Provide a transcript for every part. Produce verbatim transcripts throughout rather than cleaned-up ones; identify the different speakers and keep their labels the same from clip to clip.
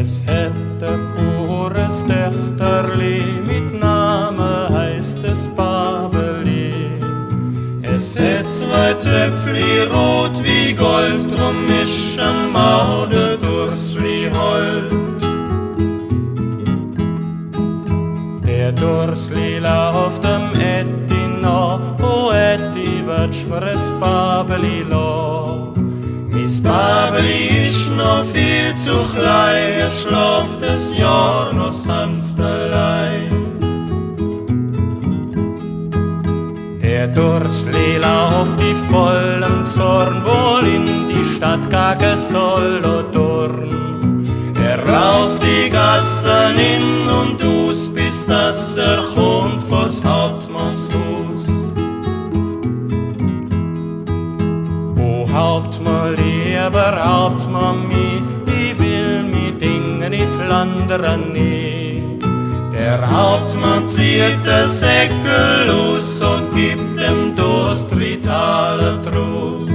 Speaker 1: Es hätte pures Töchterli, mit Name heißt es Babeli. Es hätt zwei Zöpfli rot wie Gold, drum isch am Maude Dursli hold. Der Dursli lauft am Etti no, o Etti wetsch mir es Babeli lo. Mis Babeli isch no viel zu klein, es schlaft das Jahr no sanft allein. Der Dursli lauft die vollen Zorn, wohl in die Stadt gage soll o Dorn. Er lauft die Gassen in und aus, bis dass er kommt vors Hauptmannshaus. O Hauptmann, lieber Hauptmann, mi, ich will mi Dingen in Flandern nie. Der Hauptmann zieht das Säckel aus und gibt dem Durst Ritale Trost.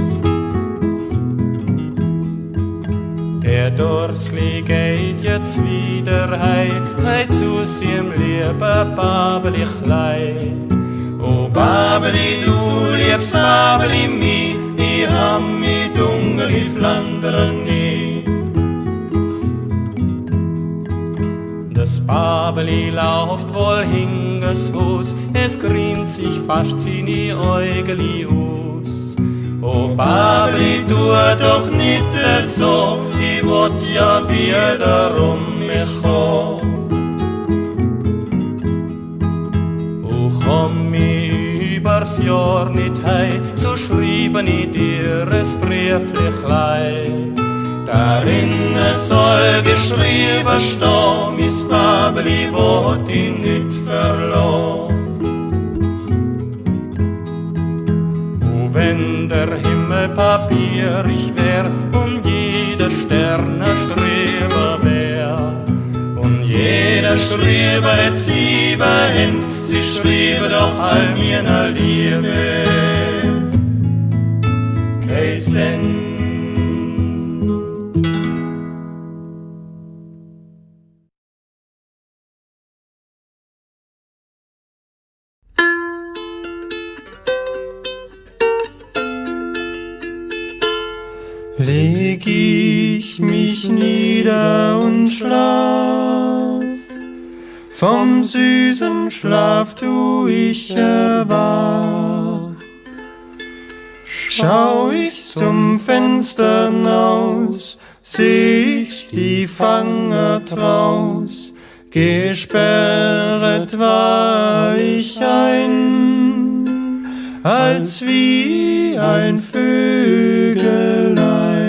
Speaker 1: Der Dursli geht jetzt wieder hei, hei zu siem lieben Babeli-Chlei. O Babeli, du liebst Babeli mi, ich hab mi Dungel in Flandern nie. Das Babeli lauft wohl hinges Haus, es grient sich fast seine Äugeli aus. O Babeli, tu doch nicht so, ich wollt ja wieder um mich kommen. O komm mi übers Jahr nicht hei, so schrieben ich dir es Brieflichlein. Darin es soll geschrieben stehen, mis Babeli wollt ich nicht verloren. O wenn der Himmel papierig wär und jeder Sterne Streber wär und jeder Schreiber hätt sieben Händ, sie schriebe doch all meiner Liebe kein Cent.
Speaker 2: Leg ich mich nieder und schlaf, vom süßen Schlaf tu ich erwach. Schau ich zum Fenster naus, seh ich die Fanger draus, gesperret war ich ein, als wie ein Vögelein.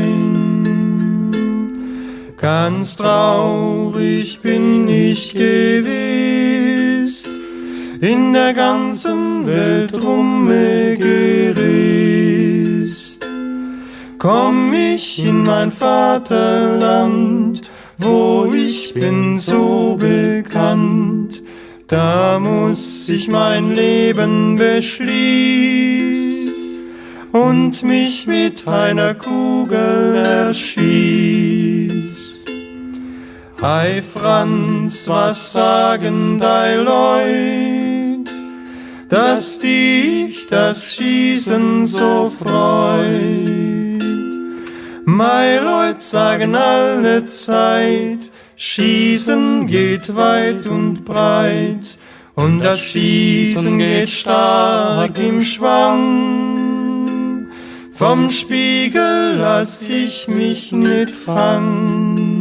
Speaker 2: Ganz traurig bin ich gewesen, in der ganzen Welt rumgereist. Komm ich in mein Vaterland, wo ich bin so bekannt, da muss ich mein Leben beschließen und mich mit einer Kugel erschießt. Ei Franz, was sagen dei Leut, dass dich das Schießen so freut? Mei Leut sagen alle Zeit, Schießen geht weit und breit und das Schießen geht stark im Schwang. Vom Spiegel lass ich mich nicht fangen.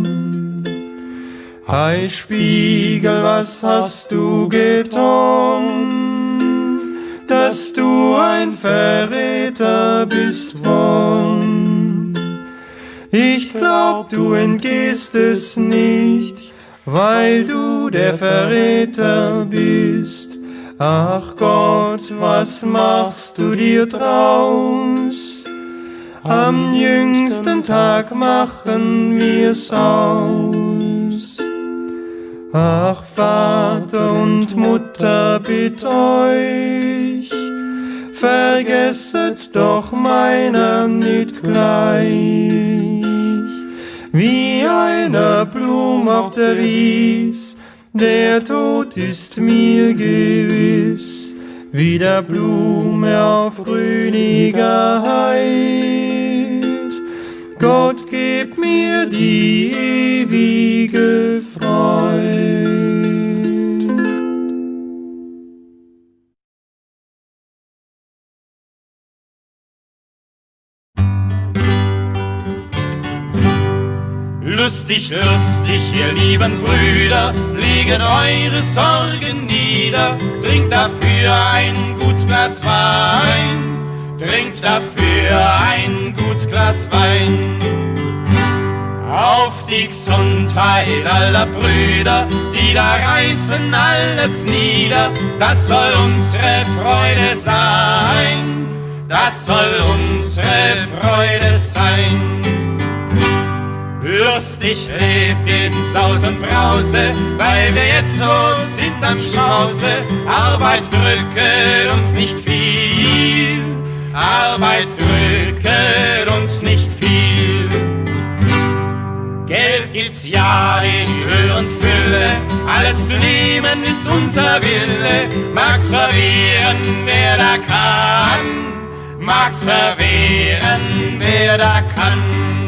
Speaker 2: Ei Spiegel, was hast du getan, dass du ein Verräter bist worden? Ich glaub, du entgehst es nicht, weil du der Verräter bist. Ach Gott, was machst du dir draus? Am jüngsten Tag machen wir's aus. Ach Vater und Mutter, bitt euch, vergesset doch meiner nicht gleich. wie einer Blum auf der Wies. Der Tod ist mir gewiss, wie der Blume auf grüniger Heid. Gott, gib mir die ewige Freude.
Speaker 1: Lustig, lustig, ihr lieben Brüder, legt eure Sorgen nieder, trinkt dafür ein gutes Glas Wein, trinkt dafür ein gutes Glas Wein. Auf die Gesundheit aller Brüder, die da reißen alles nieder, das soll unsere Freude sein, das soll unsere Freude sein. Lustig lebt in Saus und Brause, weil wir jetzt so sind am Schmause. Arbeit drücket uns nicht viel, Arbeit drücket uns nicht viel. Geld gibt's ja in Hüll und Fülle, alles zu nehmen ist unser Wille. Mag's verwehren, wer da kann, mag's verwehren, wer da kann.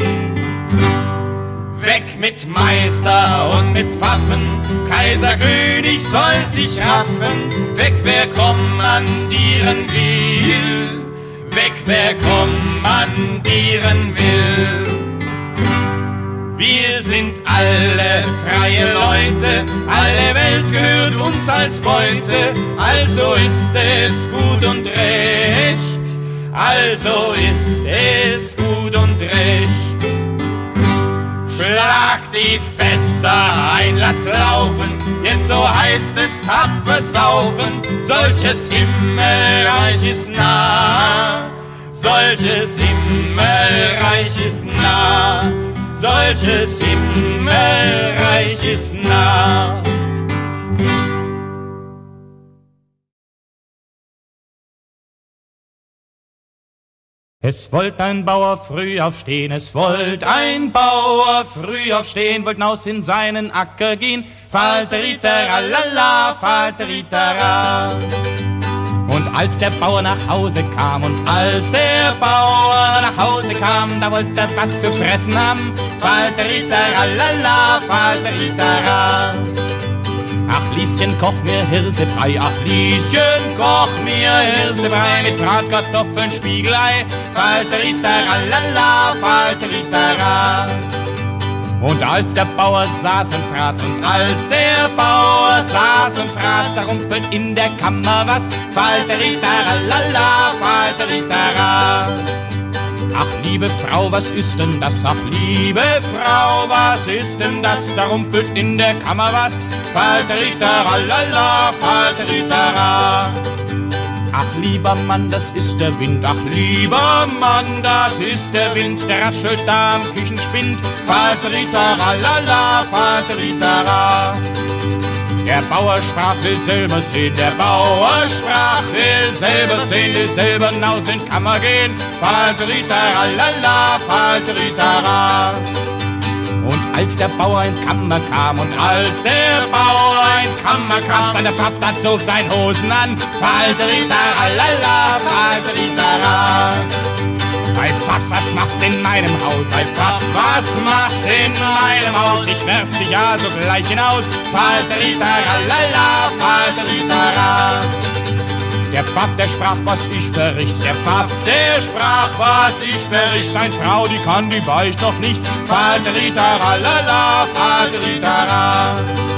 Speaker 1: Weg mit Meister und mit Pfaffen, Kaiser, König soll sich raffen. Weg, wer kommandieren will, weg, wer kommandieren will. Wir sind alle freie Leute, alle Welt gehört uns als Beute. Also ist es gut und recht, also ist es gut und recht. Schlag die Fässer ein, lass laufen, denn so heißt es tapfer saufen. Solches Himmelreich ist nah, solches Himmelreich ist nah, solches Himmelreich ist nah. Es wollt ein Bauer früh aufstehen, es wollt ein Bauer früh aufstehen, wollt naus in seinen Acker gehen, falteritaralala, falteritara. Und als der Bauer nach Hause kam, und als der Bauer nach Hause kam, da wollte er was zu fressen haben, falteritaralala, falteritara. Ach Lieschen, koch mir Hirsebrei, ach Lieschen, koch mir Hirsebrei mit Bratkartoffeln, Spiegelei, falteritaralala, falteritara. Und als der Bauer saß und fraß, und als der Bauer saß und fraß, da rumpelt in der Kammer was, falteritaralala, falteritara. Ach liebe Frau, was ist denn das? Ach liebe Frau, was ist denn das? Da rumpelt in der Kammer was, falteritaralala, falteritara. Ach lieber Mann, das ist der Wind, ach lieber Mann, das ist der Wind, der raschelt da am Küchenspind, falteritaralala, falteritara. Der Bauer sprach, will selber sehen, der Bauer sprach, will selber sehen, will selber naus in Kammer gehen, falteritaralala, falteritara. Und als der Bauer in Kammer kam, und als der Bauer in Kammer kam, stand der Pfaff dazu auf seinen Hosen an, falteritaralala, falteritara. Ein Pfaff, was machst in meinem Haus? Ein Pfaff, was machst in meinem Haus? Ich werf dich ja sogleich hinaus, falteritaralala, falteritara. Der Pfaff, der sprach, was ich verricht, der Pfaff, der sprach, was ich verricht. Eine Frau, die kann, die weicht doch nicht, falteritaralala, falteritara.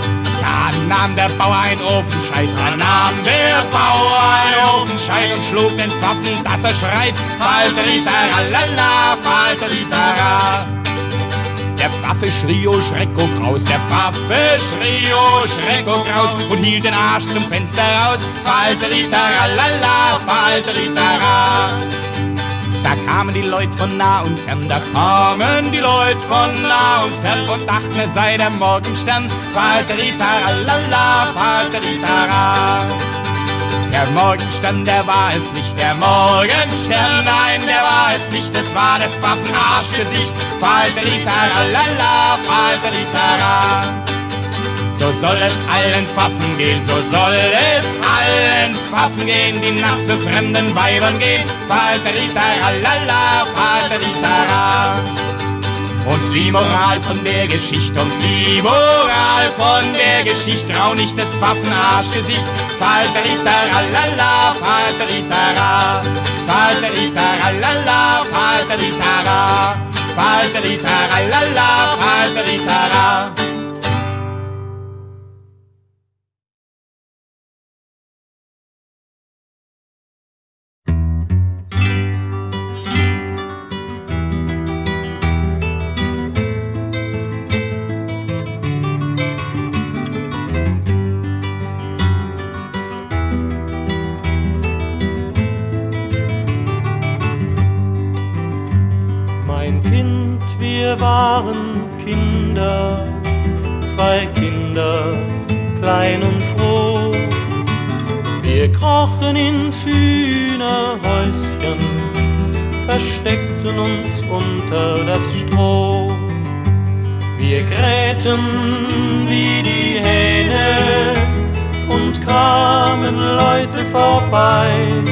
Speaker 1: Da nahm der Bauer ein Ofenscheit, da nahm der Bauer ein Ofenscheit und schlug den Pfaffen, dass er schreit, falteritaralala, falteritara. Der Pfaffe schrie, oh Schreck, oh Graus, der Pfaffe schrie, oh Schreck, oh Graus, und hielt den Arsch zum Fenster raus, falteritaralala, falteritara. Da kamen die Leute von nah und fern, da kamen die Leute von nah und fern und dachten, es sei der Morgenstern, falteritaralala, falteritara. Der Morgenstern, der war es nicht, der Morgenstern, nein, der war es nicht, es war das Pfaffenarschgesicht. Falteritaralala, falteritara. So soll es allen Pfaffen gehen, so soll es allen Pfaffen gehen, die nach so fremden Weibern gehen. Falteritaralala, falteritara. Und die Moral von der Geschichte, und die Moral von der Geschichte, trau nicht das Pfaffenarschgesicht. Falteritaralala, falteritara. Falteritaralala, falteritara. Falteritaralala, falteritara.
Speaker 2: Wir waren Kinder, zwei Kinder, klein und froh. Wir krochen ins Hühnerhäuschen, versteckten uns unter das Stroh. Wir krähten wie die Hähne und kamen Leute vorbei.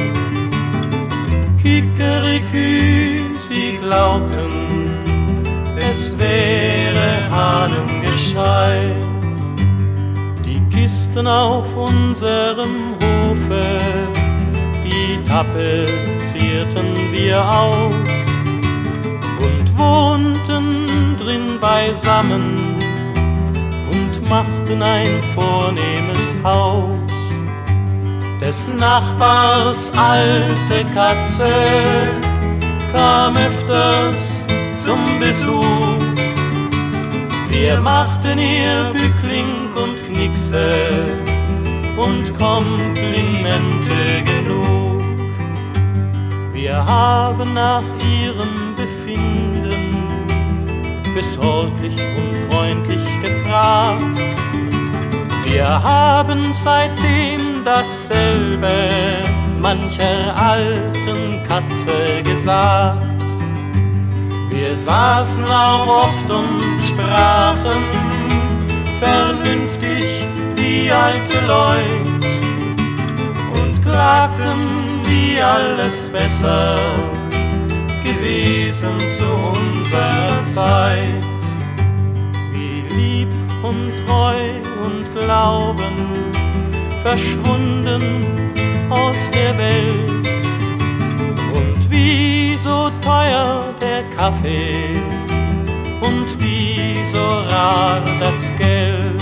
Speaker 2: Kikerikü, sie glaubten, es wäre Hahnengeschrei. Die Kisten auf unserem Hofe, die tapezierten wir aus und wohnten drin beisammen und machten ein vornehmes Haus. Des Nachbars alte Katze kam öfters zum Besuch. Wir machten ihr Bückling und Knickse und Komplimente genug. Wir haben nach ihrem Befinden besorglich und freundlich gefragt. Wir haben seitdem dasselbe mancher alten Katze gesagt. Wir saßen auch oft und sprachen vernünftig wie alte Leut und klagten, wie alles besser gewesen zu unserer Zeit. Wie lieb und treu und Glauben verschwunden aus der Welt und wie so teuer der Kaffee und wie so rar das Geld.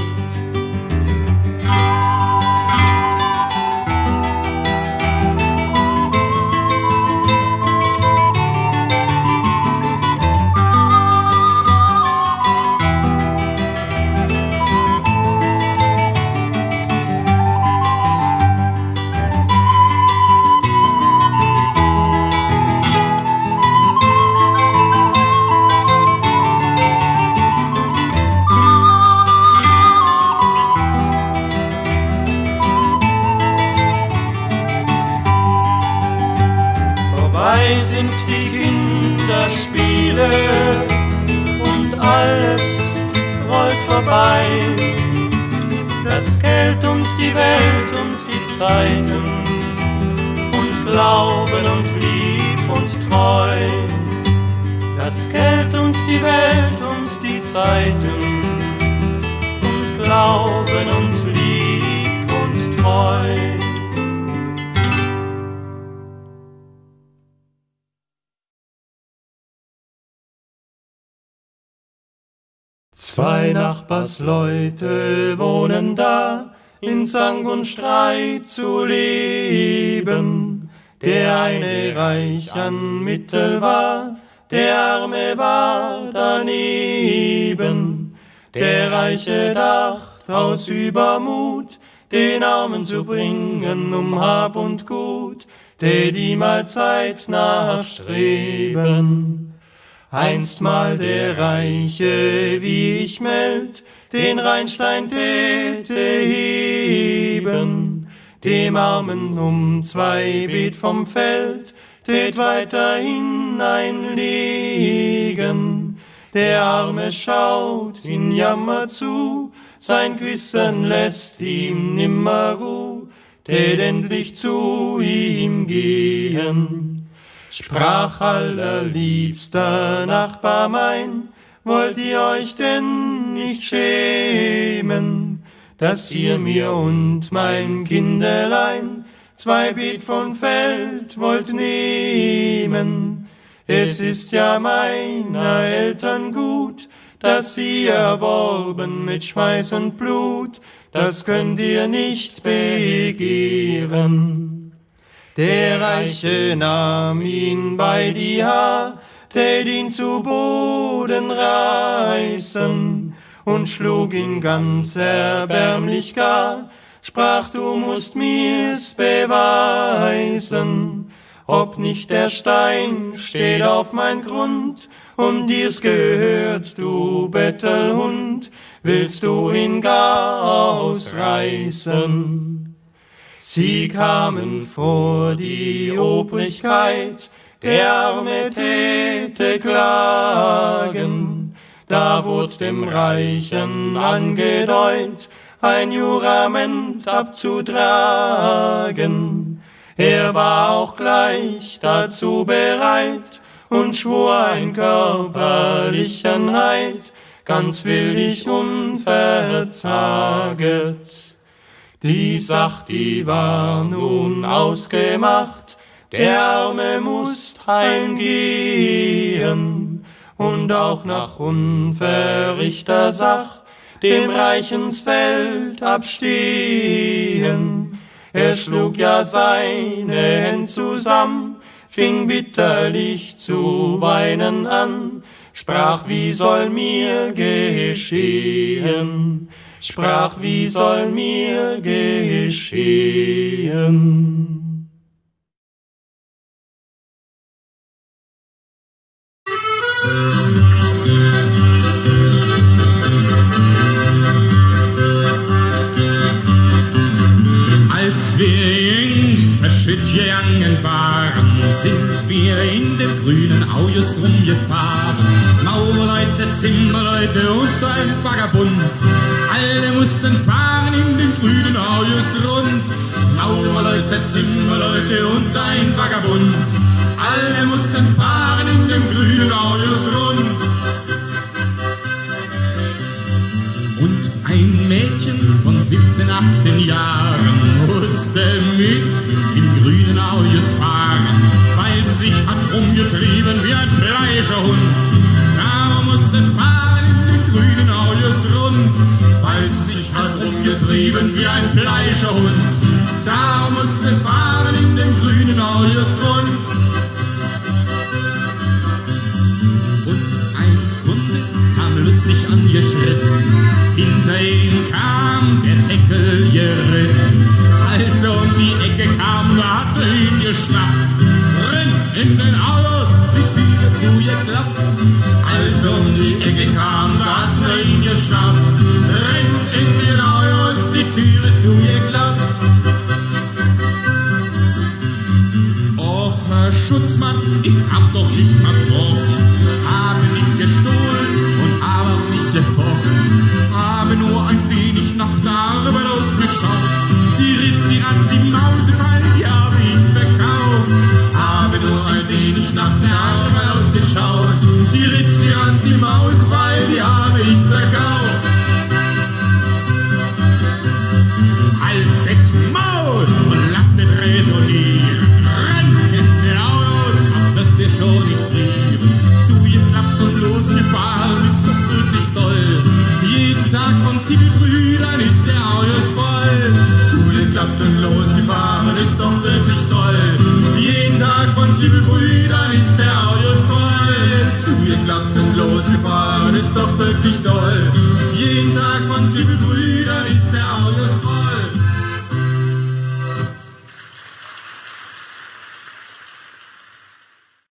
Speaker 2: Sind die Kinderspiele und alles rollt vorbei. Das Geld und die Welt und die Zeiten und Glauben und lieb und treu. Das Geld und die Welt und die Zeiten und Glauben und lieb und treu. Zwei Nachbarsleute wohnen da, in Zank und Streit zu leben. Der eine reich an Mittel war, der Arme war daneben. Der Reiche dacht aus Übermut, den Armen zu bringen um Hab und Gut, der die Mahlzeit nachstreben. Einstmal der Reiche, wie ich meld, den Rheinstein täte heben, dem Armen um zwei Bet vom Feld, tät weiter hineinlegen. Der Arme schaut in Jammer zu, sein Gewissen lässt ihm nimmer Ruh, tät endlich zu ihm gehen. Sprach allerliebster Nachbar mein, wollt ihr euch denn nicht schämen, dass ihr mir und mein Kinderlein zwei Bet von Feld wollt nehmen? Es ist ja meiner Eltern gut, dass sie erworben mit Schweiß und Blut, das könnt ihr nicht begehren. Der Reiche nahm ihn bei die Haar, tät ihn zu Boden reißen und schlug ihn ganz erbärmlich gar, sprach, du musst mir's beweisen, ob nicht der Stein steht auf mein Grund und dir's gehört, du Bettelhund, willst du ihn gar ausreißen? Sie kamen vor die Obrigkeit, der Arme täte klagen, da wurd dem Reichen angedeutet, ein Jurament abzutragen. Er war auch gleich dazu bereit und schwur ein körperlichen Eid, ganz willig unverzaget. Die Sach, die war nun ausgemacht, der Arme mußt heimgehen und auch nach unverrichter Sach dem Reichens Feld abstehen. Er schlug ja seine Hände zusammen, fing bitterlich zu weinen an, sprach, wie soll mir geschehen? Sprach, wie soll mir geschehen?
Speaker 3: Als wir jüngst verschütt gegangen waren, sind wir in den grünen Au just rumgefahren. Mauerleute, Zimmerleute und ein Vagabund, alle mussten fahren in den grünen Au just rund. Mauerleute, Zimmerleute und ein Vagabund, alle mussten fahren in den grünen Au just rund. Und ein Mädchen von siebzehn, achtzehn Jahren musste mit im grünen Au just fahren, weil sich hat rumgetrieben wie ein Fleischerhund. Darum musste fahren in den grünen Au just rund, weil sich hat rumgetrieben wie ein Fleischerhund. Darum musste fahren in den grünen Au just rund. Und ein Kunde kam lustig angeschritten, hinter ihm kam der Deckel geritten. Als er um die Ecke kam, da hat er ihn geschnappt, renn in den Autos, die Tür zugeklappt. Als er um die Ecke kam, da hat er ihn geschnappt, renn in den Autos, die Türe zugeklappt. Och, Herr Schutzmann, ich hab doch nicht verbrochen, habe nicht gestohlen und habe auch nicht gefochten, habe nur ein wenig nach der Arbeit ausgeschaut. Die Ritz, die Ratz, die Mausefall, die habe ich verkauft. Habe nur ein wenig nach der Arbeit ausgeschaut. Die Ritz, die Ratz, die Mausefall, die habe ich verkauft. Haltet Maul und lasst es resonieren. Rennt in den Autos, macht das dir schon nicht lieb.